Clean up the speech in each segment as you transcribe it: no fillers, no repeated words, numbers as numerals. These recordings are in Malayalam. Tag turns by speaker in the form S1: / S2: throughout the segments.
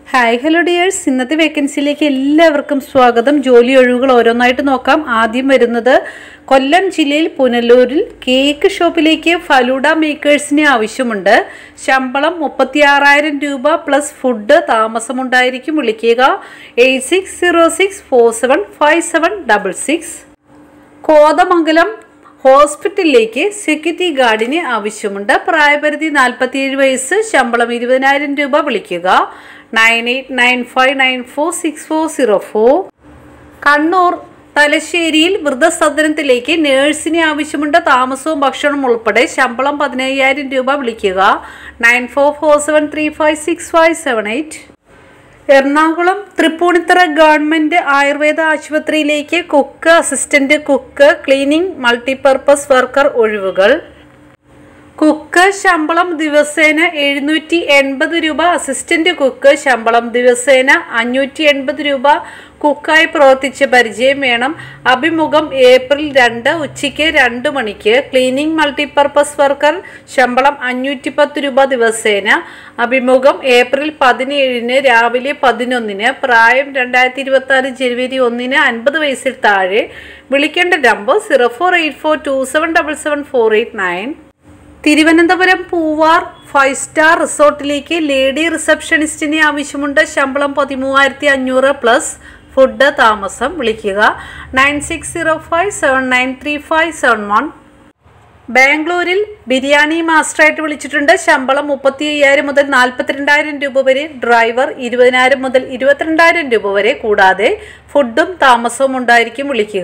S1: ഹായ് ഹലോ ഡിയേഴ്സ്, ഇന്നത്തെ വേക്കൻസിയിലേക്ക് എല്ലാവർക്കും സ്വാഗതം. ജോലി ഒഴിവുകൾ ഓരോന്നായിട്ട് നോക്കാം. ആദ്യം വരുന്നത് കൊല്ലം ജില്ലയിൽ പുനലൂരിൽ കേക്ക് ഷോപ്പിലേക്ക് ഫലൂഡ മേക്കേഴ്സിനെ ആവശ്യമുണ്ട്. ശമ്പളം 36,000 രൂപ പ്ലസ് ഫുഡ്, താമസമുണ്ടായിരിക്കും. വിളിക്കുക 8606475766. കോതമംഗലം ഹോസ്പിറ്റലിലേക്ക് സെക്യൂരിറ്റി ഗാർഡിന് ആവശ്യമുണ്ട്. പ്രായപരിധി 47 വയസ്സ്, ശമ്പളം 20,000 രൂപ. വിളിക്കുക 9895946404. കണ്ണൂർ തലശ്ശേരിയിൽ വൃദ്ധസദനത്തിലേക്ക് നേഴ്സിനെ ആവശ്യമുണ്ട്. താമസവും ഭക്ഷണവും ഉൾപ്പെടെ, ശമ്പളം 15,000 രൂപ. വിളിക്കുക 9447356578. എറണാകുളം തൃപ്പൂണിത്തറ ഗവൺമെൻറ് ആയുർവേദ ആശുപത്രിയിലേക്ക് cook, assistant cook, cleaning, multipurpose worker ഒഴിവുകൾ. കുക്ക് ശമ്പളം ദിവസേന 780 രൂപ. അസിസ്റ്റന്റ് കുക്ക് ശമ്പളം ദിവസേന 580 രൂപ. കുക്കായി പ്രവർത്തിച്ച് പരിചയം വേണം. അഭിമുഖം ഏപ്രിൽ 2 ഉച്ചയ്ക്ക് 2 മണിക്ക്. ക്ലീനിങ് മൾട്ടിപർപ്പസ് വർക്കർ ശമ്പളം 510 രൂപ ദിവസേന. അഭിമുഖം ഏപ്രിൽ 17 രാവിലെ 11. പ്രായം 2024 ജനുവരി 1 50 വയസ്സിൽ താഴെ. വിളിക്കേണ്ട നമ്പർ 0484277748. തിരുവനന്തപുരം പൂവാർ 5 സ്റ്റാർ റിസോർട്ടിലേക്ക് ലേഡി റിസപ്ഷനിസ്റ്റിനെ ആവശ്യമുണ്ട്. ശമ്പളം 13,500 പ്ലസ് ഫുഡ്, താമസം. വിളിക്കുക 9605793571. ബാംഗ്ലൂരിൽ ബിരിയാണി മാസ്റ്ററായിട്ട് വിളിച്ചിട്ടുണ്ട്. ശമ്പളം 35,000 മുതൽ 42,000 രൂപ വരെ. ഡ്രൈവർ 20,000 മുതൽ 22,000 രൂപ വരെ. കൂടാതെ ഫുഡും താമസവും ഉണ്ടായിരിക്കും. വിളിക്കുക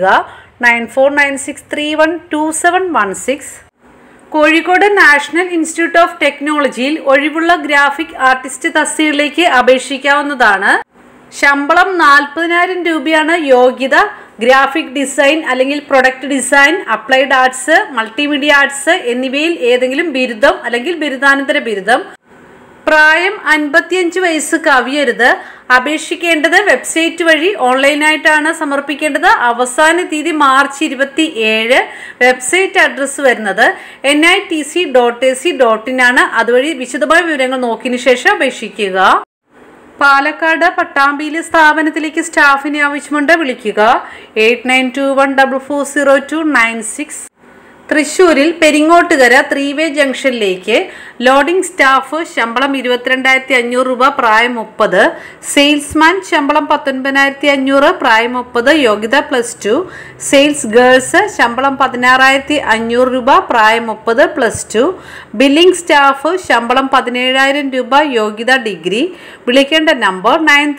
S1: 9496312716. കോഴിക്കോട് നാഷണൽ ഇൻസ്റ്റിറ്റ്യൂട്ട് ഓഫ് ടെക്നോളജിയിൽ ഒഴിവുള്ള ഗ്രാഫിക് ആർട്ടിസ്റ്റ് തസ്തികയിലേക്ക് അപേക്ഷിക്കാവുന്നതാണ്. ശമ്പളം 40,000 രൂപയാണ്. യോഗ്യത ഗ്രാഫിക് ഡിസൈൻ അല്ലെങ്കിൽ product design, applied arts, multimedia arts എന്നിവയിൽ ഏതെങ്കിലും ബിരുദം അല്ലെങ്കിൽ ബിരുദാനന്തര ബിരുദം. പ്രായം 55 വയസ്സ് കവിയരുത്. അപേക്ഷിക്കേണ്ടത് വെബ്സൈറ്റ് വഴി ഓൺലൈനായിട്ടാണ് സമർപ്പിക്കേണ്ടത്. അവസാന തീയതി മാർച്ച് 27. വെബ്സൈറ്റ് അഡ്രസ്സ് വരുന്നത് nitc.ac.in ആണ്. അതുവഴി വിശദമായ വിവരങ്ങൾ നോക്കിയതിനു ശേഷം അപേക്ഷിക്കുക. പാലക്കാട് പട്ടാമ്പിയിലെ സ്ഥാപനത്തിലേക്ക് സ്റ്റാഫിനെ ആവശ്യമുണ്ട്. വിളിക്കുക 8921440296. തൃശ്ശൂരിൽ പെരിങ്ങോട്ടുകര 3-വേ ജംഗ്ഷനിലേക്ക് ലോഡിംഗ് സ്റ്റാഫ് ശമ്പളം 22,500 രൂപ. പ്രായം 30. സെയിൽസ്മാൻ ശമ്പളം 19,500, പ്രായം 30. യോഗ്യത +2. സെയിൽസ് ഗേൾസ് ശമ്പളം 16,500 രൂപ. പ്രായം 30 +2. ബില്ലിംഗ് സ്റ്റാഫ് ശമ്പളം 17,000 രൂപ. യോഗ്യത ഡിഗ്രി. വിളിക്കേണ്ട നമ്പർ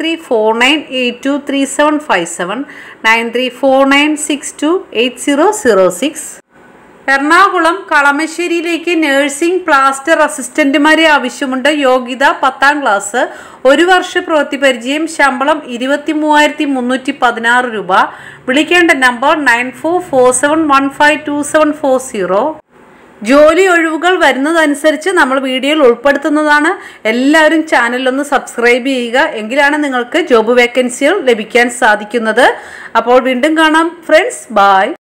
S1: 9349823757 9349628006. എറണാകുളം കളമശ്ശേരിയിലേക്ക് നഴ്സിംഗ് പ്ലാസ്റ്റർ അസിസ്റ്റന്റുമാരെ ആവശ്യമുണ്ട്. യോഗ്യത 10ാം ക്ലാസ്. 1 വർഷ പ്രവൃത്തി പരിചയം. ശമ്പളം 23,316 രൂപ. വിളിക്കേണ്ട നമ്പർ 9447152740. ജോലി ഒഴിവുകൾ വരുന്നതനുസരിച്ച് നമ്മൾ വീഡിയോയിൽ ഉൾപ്പെടുത്തുന്നതാണ്. എല്ലാവരും ചാനലൊന്ന് സബ്സ്ക്രൈബ് ചെയ്യുക. എങ്കിലാണ് നിങ്ങൾക്ക് ജോബ് വേക്കൻസികൾ ലഭിക്കാൻ സാധിക്കുന്നത്. അപ്പോൾ വീണ്ടും കാണാം ഫ്രണ്ട്സ്. ബൈ.